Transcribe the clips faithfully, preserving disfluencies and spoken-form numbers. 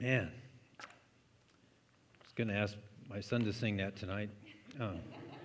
Man, I was going to ask my son to sing that tonight. Um,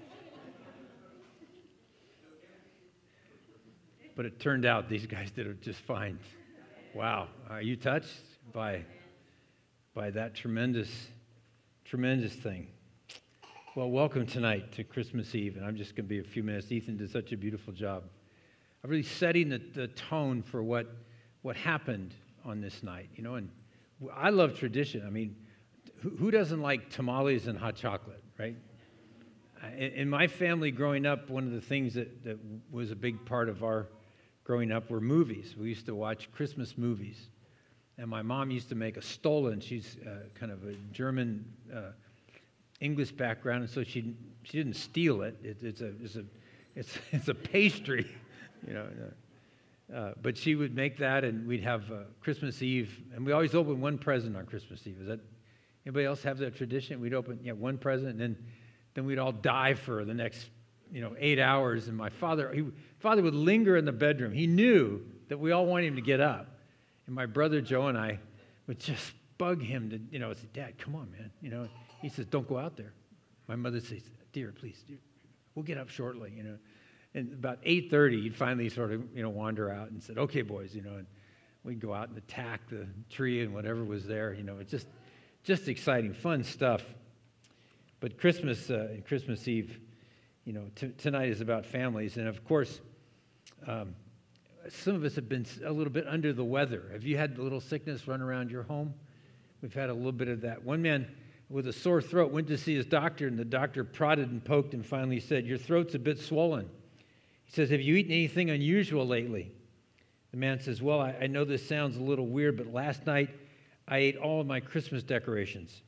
but it turned out these guys did it just fine. Wow. Are you touched by, by that tremendous, tremendous thing? Well, welcome tonight to Christmas Eve, and I'm just going to be a few minutes. Ethan did such a beautiful job of really setting the, the tone for what, what happened on this night, you know, and I love tradition. I mean, who, who doesn't like tamales and hot chocolate, right? In, in my family growing up, one of the things that, that was a big part of our growing up were movies. We used to watch Christmas movies. And my mom used to make a stollen. She's uh, kind of a German uh, English background, and so she she didn't steal it. it it's a it's a it's it's a pastry, you know. Uh, Uh, but she would make that, and we'd have uh, Christmas Eve, and we always open one present on Christmas Eve. Is that anybody else have that tradition? We'd open yeah one present, and then then we'd all die for the next you know eight hours. And my father, he, father would linger in the bedroom. He knew that we all wanted him to get up, and my brother Joe and I would just bug him to you know say, "Dad, come on, man." You know, he says, "Don't go out there." My mother says, "Dear, please, dear, we'll get up shortly." You know. And about eight thirty, he'd finally sort of, you know, wander out and said, "Okay, boys," you know, and we'd go out and attack the tree and whatever was there. You know, it's just, just exciting, fun stuff. But Christmas uh, and Christmas Eve, you know, t- tonight is about families, and of course, um, some of us have been a little bit under the weather. Have you had a little sickness run around your home? We've had a little bit of that. One man with a sore throat went to see his doctor, and the doctor prodded and poked and finally said, "Your throat's a bit swollen." He says, "Have you eaten anything unusual lately?" The man says, "Well, I, I know this sounds a little weird, but last night I ate all of my Christmas decorations."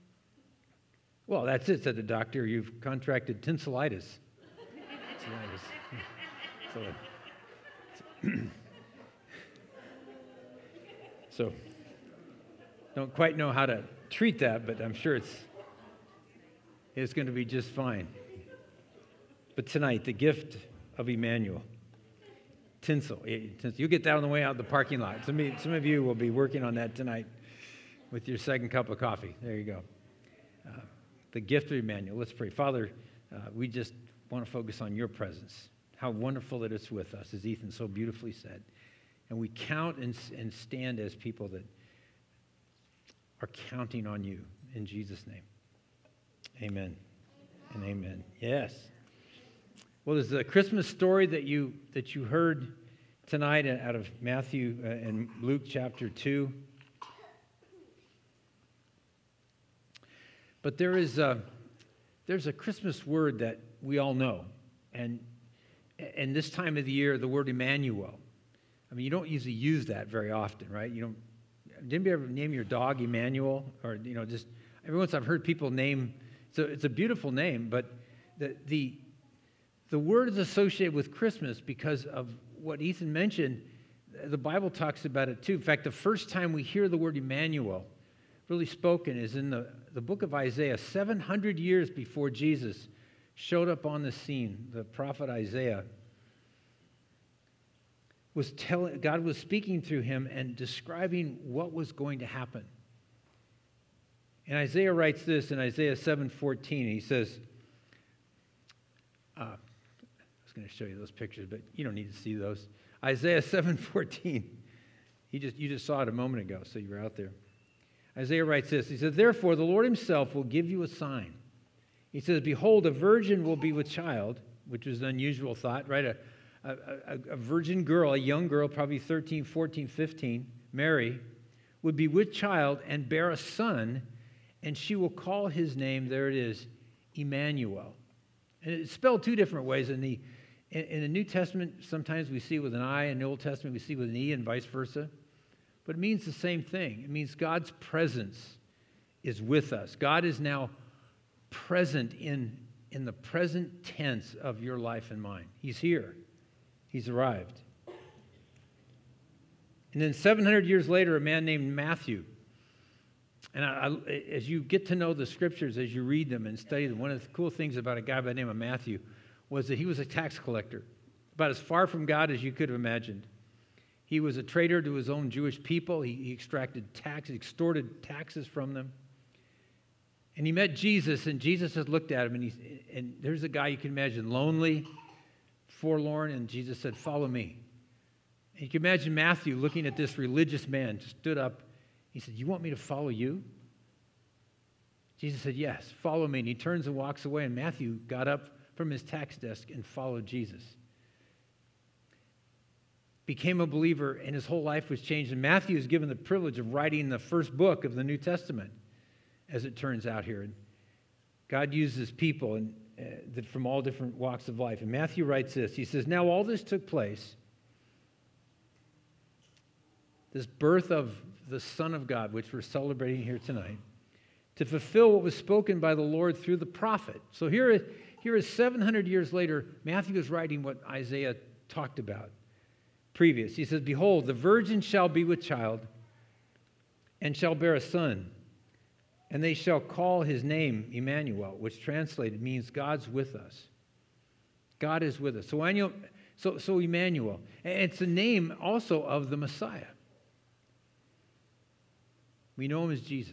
"Well, that's it," said the doctor. "You've contracted tinselitis." so, so, don't quite know how to treat that, but I'm sure it's, it's going to be just fine. But tonight, the gift of Immanuel. Tinsel. You'll get that on the way out of the parking lot. Some of, you, some of you will be working on that tonight with your second cup of coffee. There you go. Uh, the gift of Immanuel. Let's pray. Father, uh, we just want to focus on your presence. How wonderful that it's with us, as Ethan so beautifully said. And we count and, and stand as people that are counting on you. In Jesus' name. Amen and amen. Yes. Well, there's a Christmas story that you that you heard tonight out of Matthew uh, and Luke chapter two. But there is a, there's a Christmas word that we all know, and and this time of the year, the word Immanuel. I mean, you don't usually use that very often, right? You don't. Did anybody ever name your dog Immanuel, or you know, just every once I've heard people name. So it's a beautiful name, but the the The word is associated with Christmas because of what Ethan mentioned. The Bible talks about it too. In fact, the first time we hear the word Immanuel really spoken is in the, the book of Isaiah, seven hundred years before Jesus showed up on the scene. The prophet Isaiah was telling, God was speaking through him and describing what was going to happen. And Isaiah writes this in Isaiah seven fourteen. He says, uh, going to show you those pictures, but you don't need to see those. Isaiah seven fourteen. He just you just saw it a moment ago, so you were out there. Isaiah writes this. He says, "Therefore the Lord himself will give you a sign." He says, "Behold, a virgin will be with child," which was an unusual thought, right? A, a, a, a virgin girl, a young girl, probably thirteen, fourteen, fifteen, Mary, would be with child and bear a son, and she will call his name, there it is, Immanuel. And it's spelled two different ways. In the In, in the New Testament, sometimes we see it with an I. In the Old Testament, we see it with an E and vice versa. But it means the same thing. It means God's presence is with us. God is now present in, in the present tense of your life and mine. He's here. He's arrived. And then seven hundred years later, a man named Matthew. And I, I, as you get to know the scriptures, as you read them and study them, one of the cool things about a guy by the name of Matthew was that he was a tax collector, about as far from God as you could have imagined. He was a traitor to his own Jewish people. He, he extracted tax, extorted taxes from them. And he met Jesus, and Jesus has looked at him, and, he's, and there's a guy you can imagine, lonely, forlorn, and Jesus said, follow me. And you can imagine Matthew looking at this religious man, stood up. He said, you want me to follow you? Jesus said, yes, follow me. And he turns and walks away, and Matthew got up from his tax desk and followed Jesus. Became a believer, and his whole life was changed. And Matthew is given the privilege of writing the first book of the New Testament, as it turns out here. And God uses people and, uh, that from all different walks of life. And Matthew writes this. He says, now all this took place, this birth of the Son of God, which we're celebrating here tonight, to fulfill what was spoken by the Lord through the prophet. So here, here is seven hundred years later, Matthew is writing what Isaiah talked about previous. He says, behold, the virgin shall be with child and shall bear a son, and they shall call his name Immanuel, which translated means God's with us. God is with us. So, annual, so, so Immanuel. And it's the name also of the Messiah. We know him as Jesus.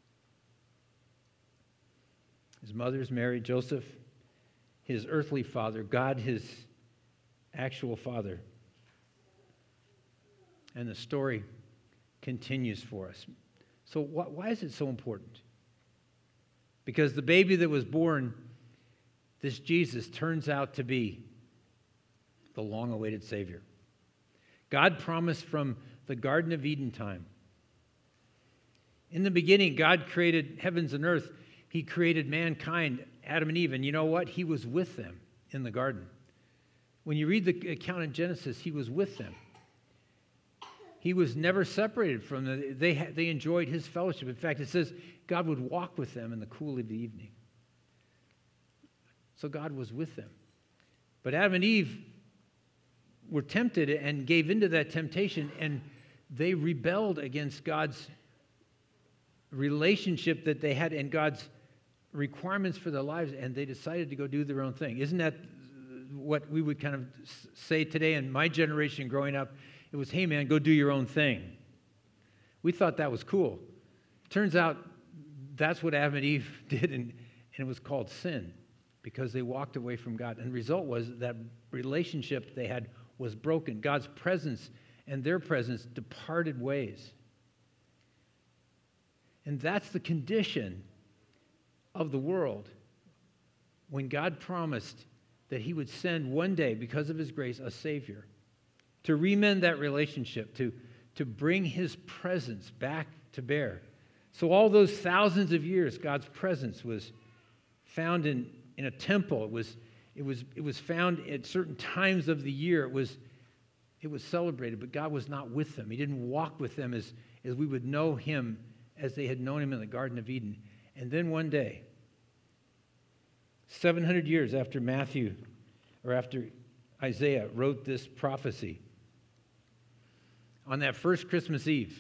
His mother is Mary, Joseph, his earthly father, God, his actual father. And the story continues for us. So wh- why is it so important? Because the baby that was born, this Jesus, turns out to be the long-awaited Savior. God promised from the Garden of Eden time. In the beginning, God created heavens and earth. He created mankind, Adam and Eve. And you know what? He was with them in the garden. When you read the account in Genesis, he was with them. He was never separated from them. They, they enjoyed his fellowship. In fact, it says God would walk with them in the cool of the evening. So God was with them. But Adam and Eve were tempted and gave into that temptation, and they rebelled against God's relationship that they had and God's requirements for their lives, and they decided to go do their own thing. Isn't that what we would kind of say today in my generation growing up? It was, hey, man, go do your own thing. We thought that was cool. Turns out that's what Adam and Eve did, and, and it was called sin because they walked away from God. And the result was that relationship they had was broken. God's presence and their presence departed ways. And that's the condition of the world when God promised that he would send one day, because of his grace, a Savior to remend that relationship, to, to bring his presence back to bear. So all those thousands of years, God's presence was found in, in a temple. It was, it was, it was found at certain times of the year. It was, it was celebrated, but God was not with them. He didn't walk with them as, as we would know him as they had known him in the Garden of Eden. And then one day, seven hundred years after Matthew, or after Isaiah wrote this prophecy, on that first Christmas Eve,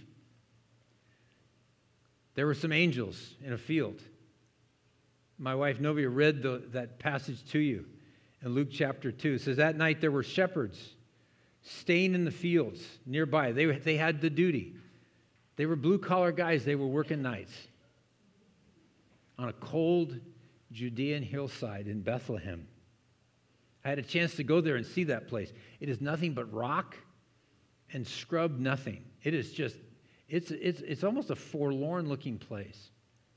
there were some angels in a field. My wife Novia read the, that passage to you in Luke chapter two. It says, that night there were shepherds staying in the fields nearby. They, they had the duty. They were blue-collar guys. They were working nights on a cold Judean hillside in Bethlehem. I had a chance to go there and see that place. It is nothing but rock and scrub nothing. It is just, it's, it's, it's almost a forlorn-looking place.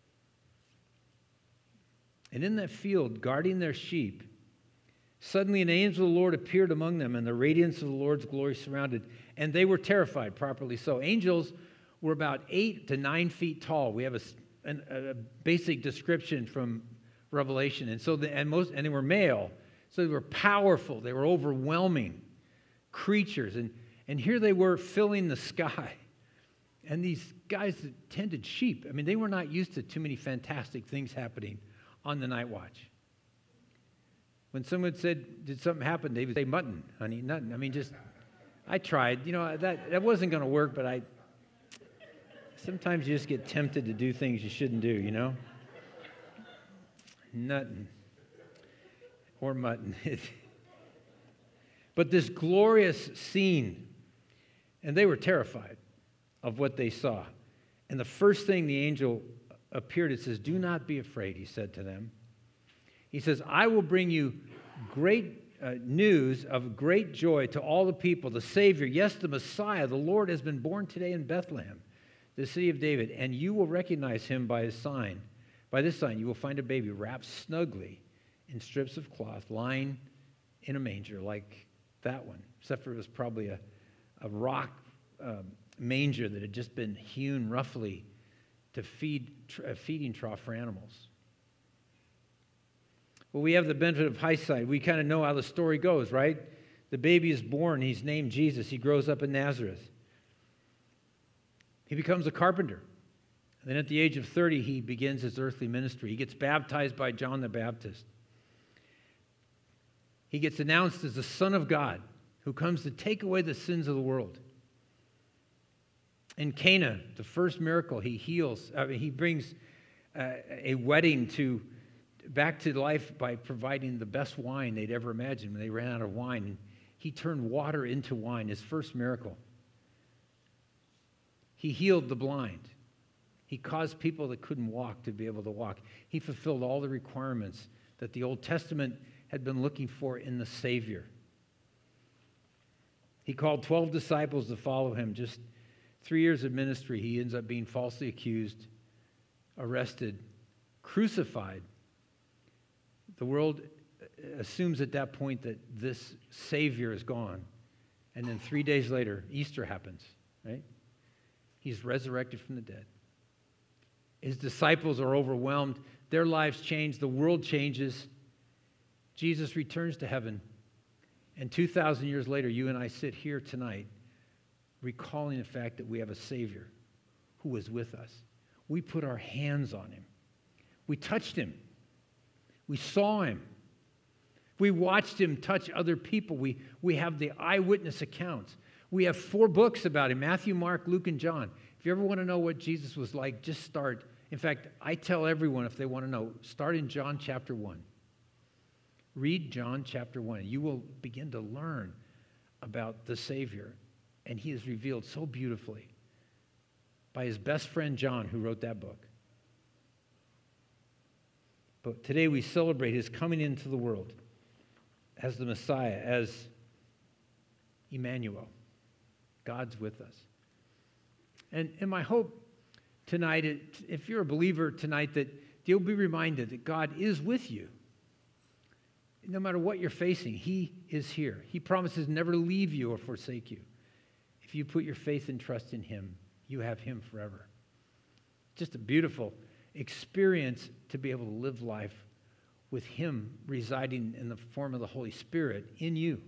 And in that field, guarding their sheep, suddenly an angel of the Lord appeared among them, and the radiance of the Lord's glory surrounded, and they were terrified, properly so. Angels were about eight to nine feet tall. We have a, an, a basic description from Revelation, and so the, and most and they were male, so they were powerful. They were overwhelming creatures, and and here they were filling the sky. And these guys that tended sheep, I mean, they were not used to too many fantastic things happening on the night watch. When someone said, did something happen, they would say, mutton, honey, nothing. I mean, just, I tried. You know, that, that wasn't going to work, but I, sometimes you just get tempted to do things you shouldn't do, you know? Nothing. Or mutton. But this glorious scene And they were terrified of what they saw. And the first thing the angel appeared, it says, "Do not be afraid," he said to them. He says, "I will bring you great uh, news of great joy to all the people. The Savior, yes, the Messiah, the Lord, has been born today in Bethlehem, the city of David, and you will recognize him by his sign. By this sign, you will find a baby wrapped snugly in strips of cloth, lying in a manger like that one, except for it was probably a, a rock um, manger that had just been hewn roughly to feed a feeding trough for animals." Well, we have the benefit of hindsight. We kind of know how the story goes, right? The baby is born. He's named Jesus. He grows up in Nazareth. He becomes a carpenter. And then at the age of thirty, he begins his earthly ministry. He gets baptized by John the Baptist. He gets announced as the Son of God who comes to take away the sins of the world. In Cana, the first miracle, he heals. I mean, he brings uh, a wedding to back to life by providing the best wine they'd ever imagined when they ran out of wine. And he turned water into wine, his first miracle. He healed the blind. He caused people that couldn't walk to be able to walk. He fulfilled all the requirements that the Old Testament had been looking for in the Savior. He called twelve disciples to follow him. Just three years of ministry, he ends up being falsely accused, arrested, crucified. The world assumes at that point that this Savior is gone. And then three days later, Easter happens, right? He's resurrected from the dead. His disciples are overwhelmed. Their lives change. The world changes. Jesus returns to heaven. And two thousand years later, you and I sit here tonight recalling the fact that we have a Savior who was with us. We put our hands on him. We touched him. We saw him. We watched him touch other people. We, we have the eyewitness accounts. We have four books about him, Matthew, Mark, Luke, and John. If you ever want to know what Jesus was like, just start. In fact, I tell everyone if they want to know, start in John chapter one. Read John chapter one. You will begin to learn about the Savior. And he is revealed so beautifully by his best friend John, who wrote that book. But today we celebrate his coming into the world as the Messiah, as Immanuel. God's with us. And, and my hope tonight, if you're a believer tonight, that you'll be reminded that God is with you. No matter what you're facing, he is here. He promises never to leave you or forsake you. If you put your faith and trust in him, you have him forever. Just a beautiful experience to be able to live life with him residing in the form of the Holy Spirit in you.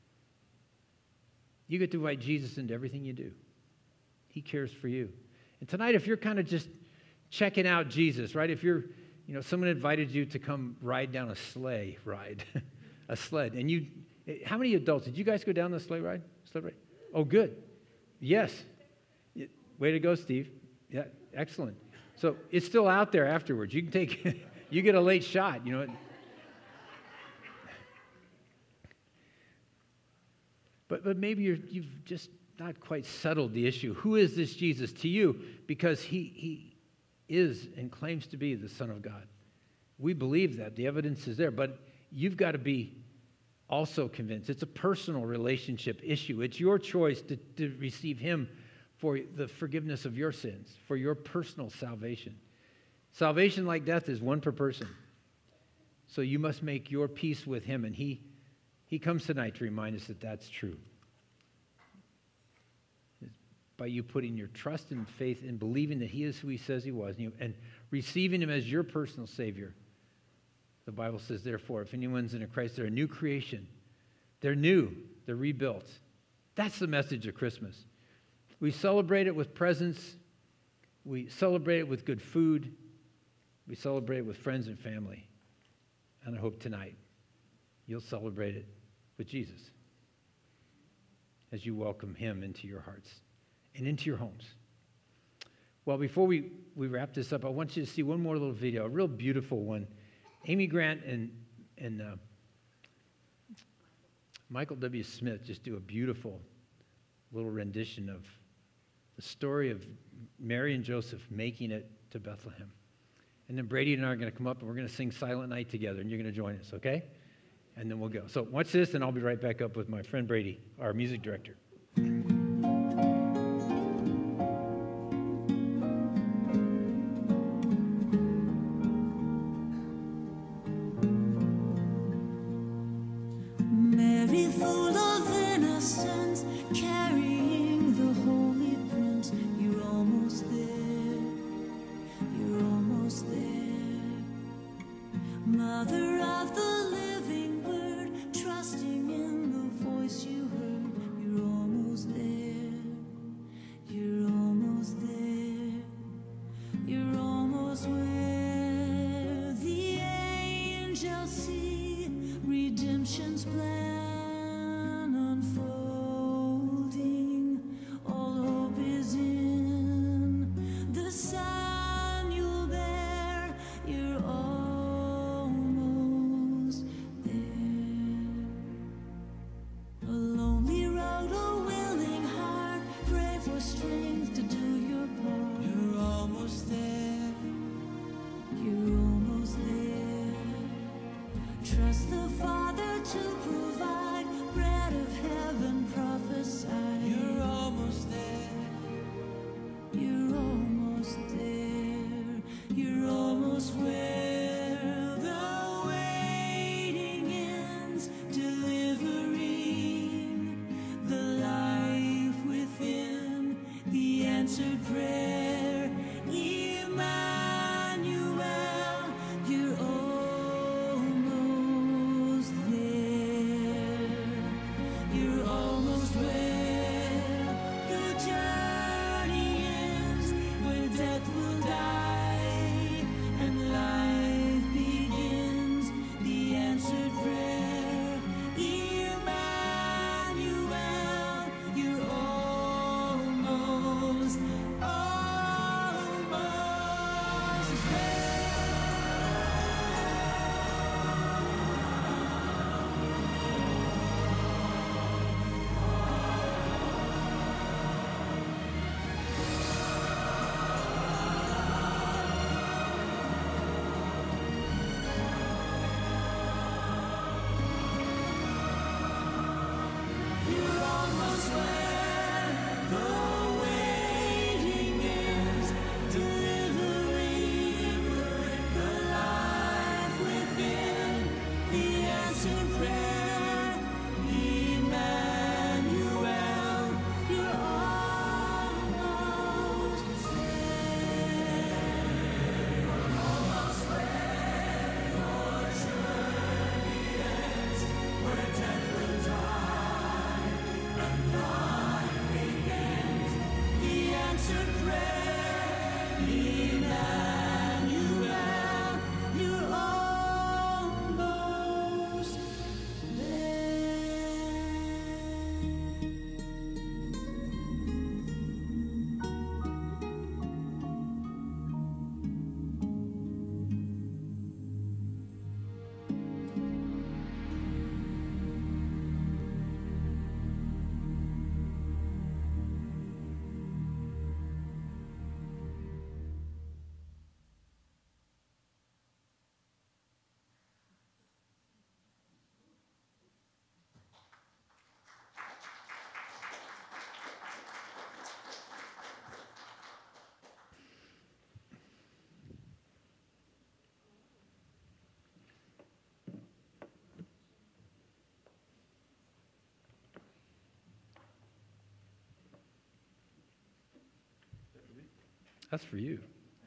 You get to invite Jesus into everything you do. He cares for you. And tonight, if you're kind of just checking out Jesus, right? If you're, you know, someone invited you to come ride down a sleigh ride, a sled, and you, how many adults, did you guys go down the sleigh ride? Sled ride? Oh, good. Yes. Way to go, Steve. Yeah, excellent. So it's still out there afterwards. You can take, you get a late shot, you know. But, but maybe you're, you've just not quite settled the issue. Who is this Jesus to you? Because he, he is and claims to be the Son of God. We believe that. The evidence is there. But you've got to be also convinced. It's a personal relationship issue. It's your choice to, to receive him for the forgiveness of your sins, for your personal salvation. Salvation, like death, is one per person. So you must make your peace with him, and he, he comes tonight to remind us that that's true. It's by you putting your trust and faith in believing that he is who he says he was, and, you, and receiving him as your personal Savior. The Bible says, therefore, if anyone's in Christ, they're a new creation. They're new. They're rebuilt. That's the message of Christmas. We celebrate it with presents. We celebrate it with good food. We celebrate it with friends and family. And I hope tonight you'll celebrate it with Jesus as you welcome him into your hearts and into your homes. Well, before we, we wrap this up, I want you to see one more little video, a real beautiful one. Amy Grant and, and uh, Michael W. Smith just do a beautiful little rendition of the story of Mary and Joseph making it to Bethlehem. And then Brady and I are going to come up and we're going to sing Silent Night together, and you're going to join us, okay? And then we'll go. So watch this, and I'll be right back up with my friend Brady, our music director. Mary, full of innocence, carrying the Holy Prince, you're almost there, you're almost there. Mother of the living Word, trusting in the voice you heard, you're almost there, you're almost there, you're almost where the angels see redemption's plan unfolding. All hope is in the Son you'll bear. You're almost there. A lonely road, a willing heart. Pray for strength to do your part. You're almost there. You're almost there. Trust the Father to provide bread of heaven, prophesy. You're almost there. You're almost there. You're almost where the waiting ends, delivering the life within, the answered prayer. Immanuel, you're almost there. You're almost where the journey ends, where death will die and life begins, the answered prayer. Immanuel, you're almost, almost there. You're almost where the waiting ends, delivering the life within, the answered prayer. Immanuel, you're almost there. Almost where your journey ends, where death will die and life begins, the answered prayer. Immanuel, you're almost That's for you.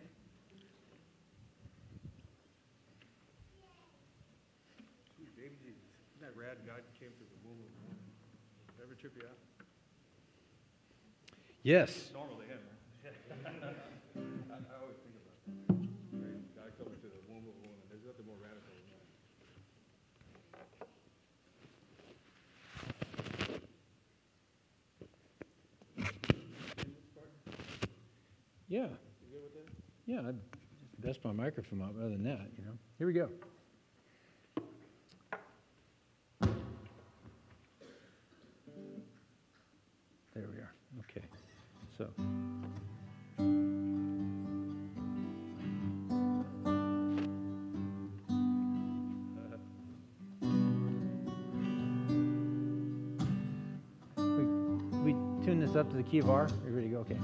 Sweet baby Jesus. Isn't that rad? God came through the womb of a woman. Ever trip you out? Yes. Normal to him, right? I, I always think about that. Right? God coming to the womb of a woman. There's nothing more radical than that. Yeah. You good with that? Yeah. I best my microphone out rather than that, you know. Here we go. There we are. So. We, we tune this up to the key of R. Are you ready to go? Okay.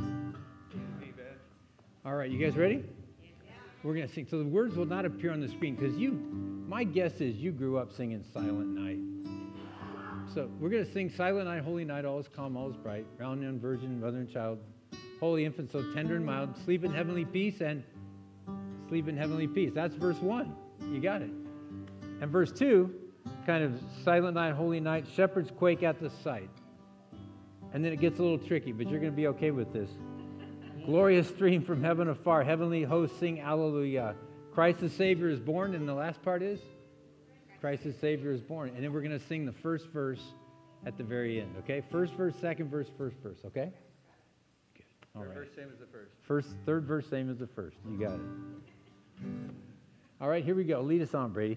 All right, you guys ready? We're going to sing. So the words will not appear on the screen because you, my guess is you grew up singing Silent Night. So we're going to sing Silent Night, Holy Night, all is calm, all is bright, round young virgin, mother and child, holy infant, so tender and mild, sleep in heavenly peace and sleep in heavenly peace. That's verse one. You got it. And verse two, kind of Silent Night, Holy Night, shepherds quake at the sight. And then it gets a little tricky, but you're going to be okay with this. Glorious stream from heaven afar, heavenly hosts sing alleluia. Christ the Savior is born, and the last part is? Christ the Savior is born. And then we're going to sing the first verse at the very end, okay? First verse, second verse, first verse, okay? Good. All right. Third verse, same as the first. First, third verse, same as the first. You got it. All right, here we go. Lead us on, Brady.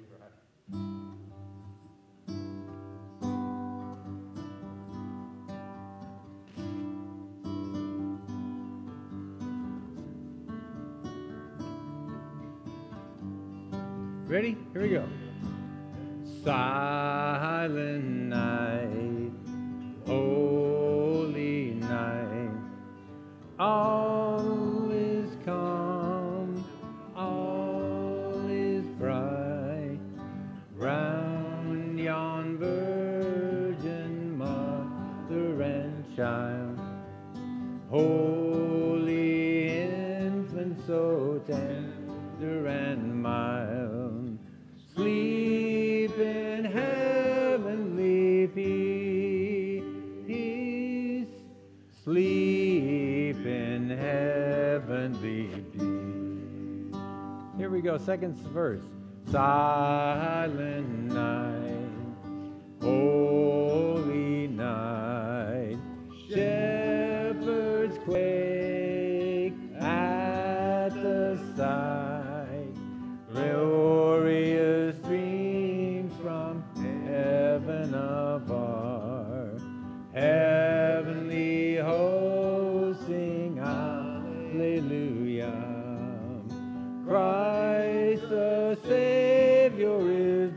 Ready? Here we go. Silent night, holy night, all is calm, all is bright, round yon virgin mother and child, holy infant so tender and mild, sleep in heavenly peace, sleep in heavenly peace. Here we go, second verse. Silent night, holy night, shepherds quake at the sight, glorious streams from heaven afar, heavenly hosts sing alleluia. Christ the Savior is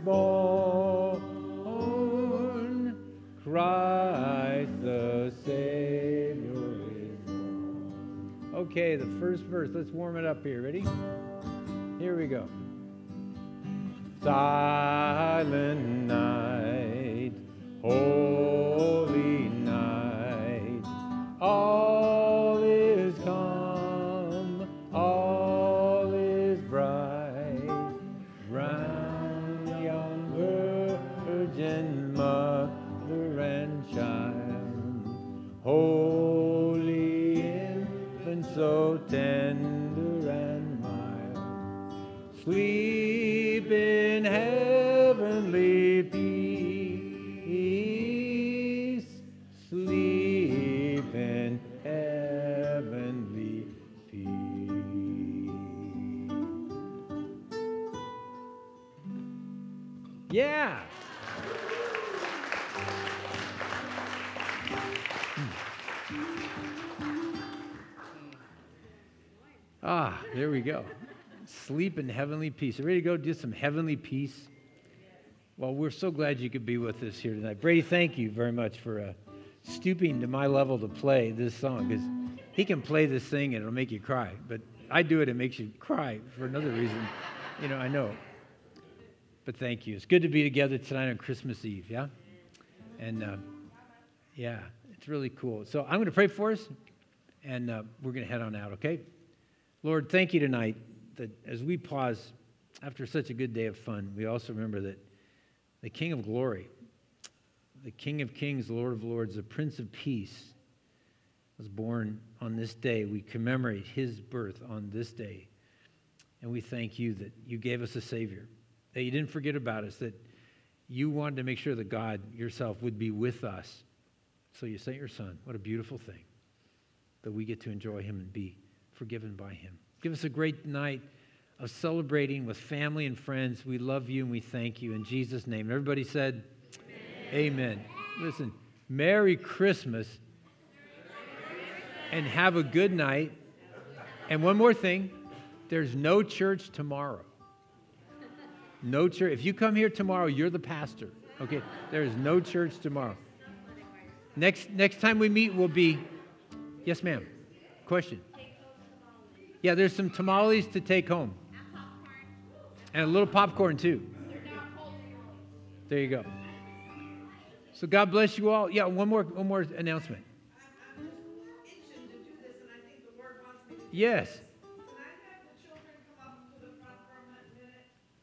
born, Christ the Savior is born. Okay, the first verse, let's warm it up here, ready? Here we go. Silent night, holy night, all is calm, all is bright, round young virgin mother and child, holy infant so tender and mild, sleep in heavenly peace, sleep in heavenly peace. Yeah. Ah, there we go. Sleep in heavenly peace. Ready to go do some heavenly peace? Well, we're so glad you could be with us here tonight. Brady, thank you very much for uh, stooping to my level to play this song, because he can play this thing and it'll make you cry. But I do it, it makes you cry for another reason. You know, I know. But thank you. It's good to be together tonight on Christmas Eve, yeah? And, uh, yeah, it's really cool. So I'm going to pray for us, and uh, we're going to head on out, okay? Lord, thank you tonight that as we pause after such a good day of fun, we also remember that the King of Glory, the King of Kings, the Lord of Lords, the Prince of Peace was born on this day. We commemorate his birth on this day. And we thank you that you gave us a Savior, that you didn't forget about us, that you wanted to make sure that God yourself would be with us. So you sent your Son. What a beautiful thing that we get to enjoy him and be forgiven by him. Give us a great night of celebrating with family and friends. We love you and we thank you in Jesus' name. And everybody said, Amen. Amen. Listen, Merry Christmas. and have a good night. And one more thing, there's no church tomorrow. No church. If you come here tomorrow, you're the pastor. Okay? There is no church tomorrow. Next next time we meet will be, yes, ma'am. Question. Yeah, there's some tamales to take home. And a little popcorn too. There you go. So God bless you all. Yeah, one more one more announcement. I'm just itching to do this, and I think the Lord wants me to do Yes. this. Can I have the children come up to the front for a minute?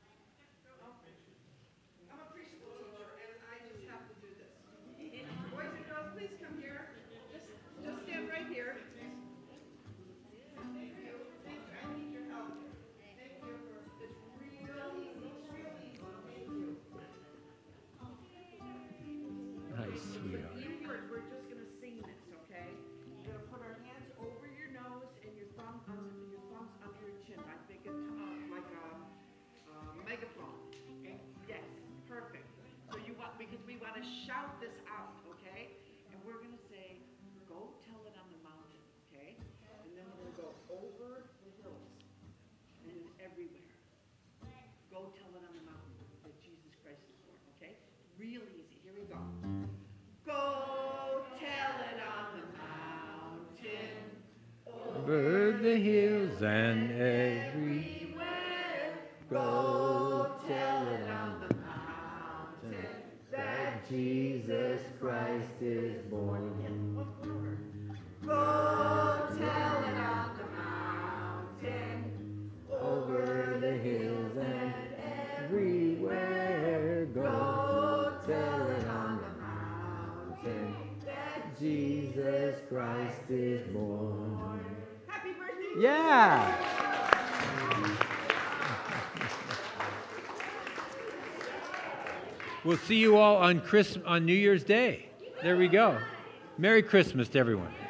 I'm a preschool teacher, and I just have to do this. Boys and girls, please come here. Just, just stand right here. Thank you. Thank you. I need your help. Thank you for, it's real easy. It's real easy. Thank you. Nice, sweetheart. You hear it, we're just gonna sing this, okay? We're gonna put our hands over your nose and your thumb under your thumbs under your chin. I think it's uh, like a, uh megaphone. Okay? Yes, perfect. So you want because we want to shout this out, okay? And we're gonna say, "Go tell it on the mountain," okay? And then we're gonna go over the hills and everywhere. Go tell it on the mountain that Jesus Christ is Lord, okay? Real easy. Here we go. Go tell it on the mountain, Over the hills and every everywhere. Go tell it on the mountain that Jesus Christ is born. Go tell it on the mountain, Over the hills and everywhere. Go tell it on the mountain that Jesus Christ is born. Happy birthday. Yeah. We'll see you all on Christmas, on New Year's Day. There we go. Merry Christmas to everyone.